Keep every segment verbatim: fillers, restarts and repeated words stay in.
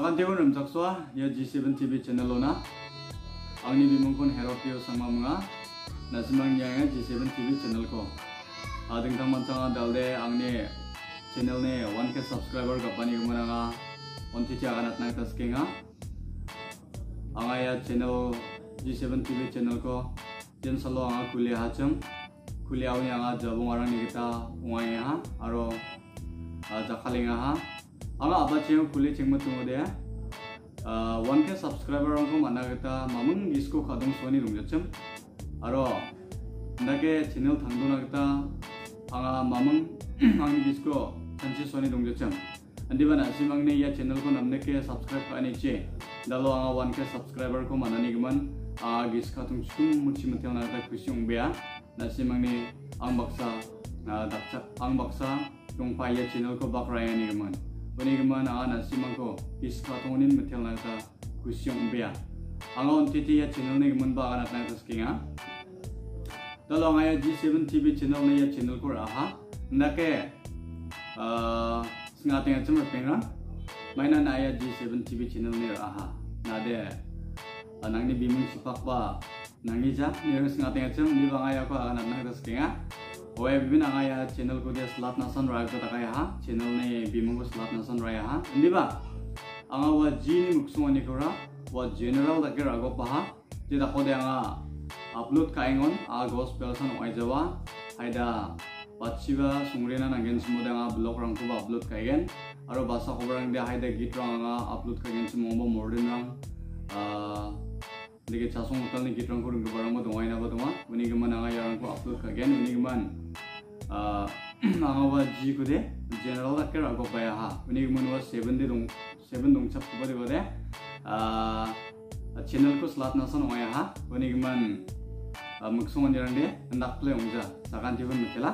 Sakantiun remjakswa ya G seven T V channel lona. Angni bimungkun Heropio sama mga nasimang nyanga G seven T V channel ko. Ading tang mancang dalde angni channel ne one K subscriber kapani gumananga onti akanat nang taskinga. Angaya channel G seven T V channel ko jen salo anga kuliah hacem kuliah uni anga jabung orang ni kita ungai ha aro jakalinga ha. Anga apa ceng kuliah ceng matungo deh. one K subscriber orang ko mana kita mamung disco kadung soni dong jacem. Aro ndake channel tangdona kita anga mamung ang disco kanci soni dong jacem. Andi bana simang ne ya channel ko namne ke subscribe ka ani ce. Dalo anga one K subscriber ko mana ni geman anga gis kadung cum muci mutel na ta kusiung bea. Nasimang ne ang baksa dakcak ang baksa dong pa ya channel ko bakraya ni geman. Ini gimana anak simang ko iska tonin metel nata kusyong bea. Angon titi ya channel ni gimana ba anak nata skinga. Tolong ayah G seven T V channel ni ya channel ko raha. Ndake sengating acem berpengra. Mainan ayah G seven T V channel ni raha. Nade nang ni bimung sipak ba nangi ja ni sengating acem di bang ayah ko anak nata skinga. Oke, bibin angaya channel ko dia Selat Nasan Raya ko takaya ha. Channel ni bimung ko Selat Nasan Raya ha. Hindi ba? Anga wa G ni muksungan ni kura wa general takir ago pa ha. Jadi ako dia anga upload kaingon a gospel san oi jawa. Haida pachiba sungrena nangen semua dia anga blog rang ko ba upload kaigen. Aro basa ko barang dia haida git rang anga upload kaigen semua ba modern rang. Lagi casong hotel ni kita orang ko barang mo dongay na ba dongwa. Uni gaman anga yarang ko upload kaigen. Uni gaman anga wa G ko de general takir ago pa ya ha. Uni gaman wa seven de dong seven dong chap ko de ko de channel ko Selat Nasan oi ha. Uni gaman muksungan jarang de ndak play ongja sakan tiban mikela.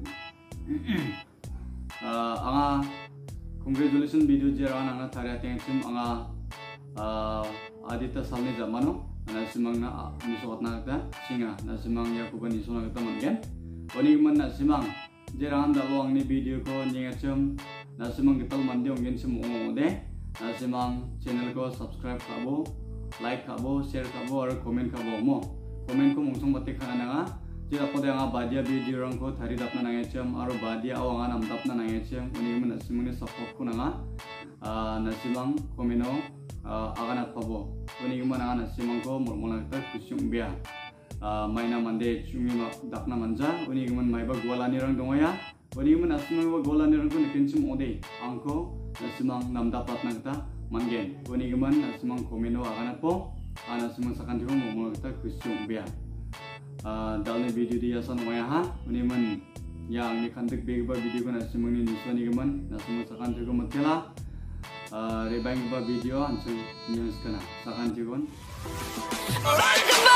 Anga congratulation video jaran anga thari ateng chim anga Adita salni zamano nasimang na nisot na kita singa nasimang ya kuban nisot na kita mungkin. Oni man nasimang jerangan dalawang ni video ko nyengacem nasimang kita mandi ongin semua deh. Nasimang channel ko subscribe kabo, like kabo, share kabo, atau komen kabo mo. Komen ko mungsong batik kana nga. Jika ko dia nga badia video rang ko thari dap na nangecem, aro badia awangan am dap na nangecem. Oni man nasimang ni support ko na nga. Nasimang komeno akan at pabo. Uni gimana anak simang ko mulai kita kusyung bea. Maina mande cumi dak na manja. Uni gimana mai ba gola ni rang dong ya. Uni gimana simang ba gola ni rang ko nikincim ode. Angko nasimang nam dapat na kita mangen. Uni gimana nasimang komeno akan at po. Anak simang sakan tiba mulai kita kusyung bea. Dalam video dia san dong ya ha. Uni gimana yang ni kantik begi ba video ko nasimang ni niswa ni gimana nasimang sakan tiba matela. Rebang ba video anjing news kana sakan jigon.